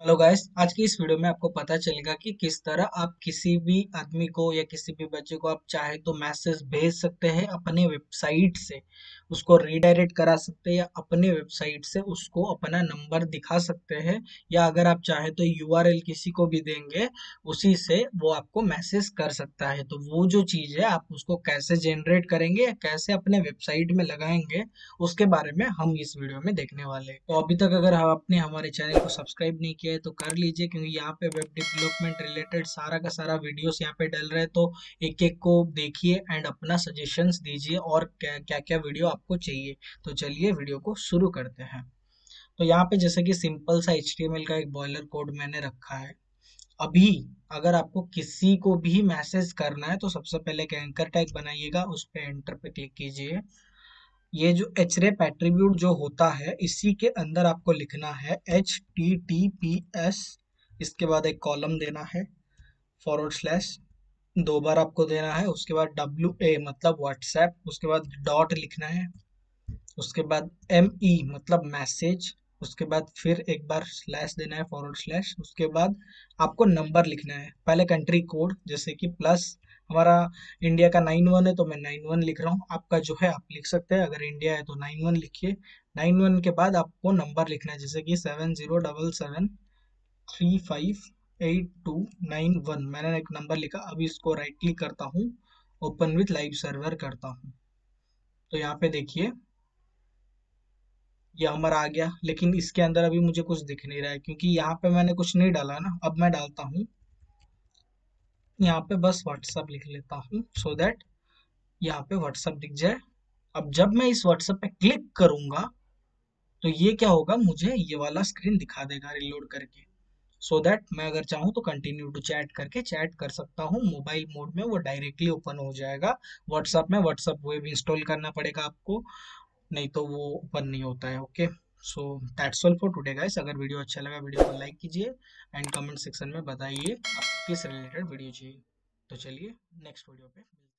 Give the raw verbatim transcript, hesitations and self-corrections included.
Hello guys, आज की इस वीडियो में आपको पता चलेगा कि किस तरह आप किसी भी आदमी को या किसी भी बच्चे को आप चाहे तो मैसेज भेज सकते हैं अपने वेबसाइट से। उसको रीडायरेक्ट करा सकते हैं या अपने वेबसाइट से उसको अपना नंबर दिखा सकते हैं। या अगर आप चाहे तो यूआरएल किसी को भी देंगे, उसी से वो आपको मैसेज कर सकता है। तो वो जो चीज़ है आप उसको कैसे जनरेट करेंगे या कैसे अपने वेबसाइट में लगाएंगे, उसके बारे में हम इस वीडियो में देखने वाले हैं। तो अभी तक अगर आप आपने हमारे चैनल को सब्सक्राइब नहीं किया है तो कर लीजिए, क्योंकि यहाँ पे वेब डेवलपमेंट रिलेटेड सारा का सारा वीडियोस यहाँ पे डल रहे हैं। तो एक एक को देखिए एंड अपना सजेशंस दीजिए और क्या क्या क्या वीडियो आपको चाहिए। तो चलिए वीडियो को शुरू करते हैं। तो यहाँ पे जैसे कि सिंपल सा एच टी एम एल का एक बॉयलर कोड मैंने रखा है। अभी अगर आपको किसी को भी मैसेज करना है तो सबसे पहले एक एंकर टैग बनाइएगा, उस पे एंटर पे क्लिक कीजिए। ये जो एचरेप एट्रीब्यूट जो होता है, इसी के अंदर आपको लिखना है H T T P S. इसके बाद एक कॉलम देना है, फॉरवर्ड स्लैश दो बार आपको देना है। उसके बाद डब्ल्यू ए मतलब व्हाट्सएप, उसके बाद डॉट लिखना है। उसके बाद एम ई मतलब मैसेज। उसके बाद फिर एक बार स्लैश देना है, फॉरवर्ड स्लैश। उसके बाद आपको नंबर लिखना है, पहले कंट्री कोड जैसे कि प्लस, हमारा इंडिया का नाइन वन है तो मैं नाइन वन लिख रहा हूँ। आपका जो है आप लिख सकते हैं, अगर इंडिया है तो नाइन वन लिखिए। नाइन वन के बाद आपको नंबर लिखना है, जैसे कि seven zero double seven three five eight two nine one. मैंने एक नंबर लिखा। अभी इसको राइट क्लिक करता हूँ, ओपन विथ लाइव सर्वर करता हूँ। तो यहाँ पे देखिए ये हमारा आ गया, लेकिन इसके अंदर अभी मुझे कुछ दिख नहीं रहा है क्योंकि यहाँ पे मैंने कुछ नहीं डाला ना। अब मैं डालता हूँ यहाँ पे, बस व्हाट्सअप लिख लेता हूँ सो दैट यहाँ पे व्हाट्सअप दिख जाए। अब जब मैं इस व्हाट्सएप पे क्लिक करूंगा तो ये क्या होगा, मुझे ये वाला स्क्रीन दिखा देगा रिलोड करके। सो so दैट मैं अगर चाहूँ तो कंटिन्यू टू चैट करके चैट कर सकता हूँ। मोबाइल मोड में वो डायरेक्टली ओपन हो जाएगा। व्हाट्सएप में व्हाट्सएप वेब इंस्टॉल करना पड़ेगा आपको, नहीं तो वो ओपन नहीं होता है। Okay, so that's all for today guys. अगर वीडियो अच्छा लगा वीडियो को लाइक कीजिए एंड कमेंट सेक्शन में बताइए आपको किस रिलेटेड वीडियो चाहिए। तो चलिए नेक्स्ट वीडियो पे मिलते हैं।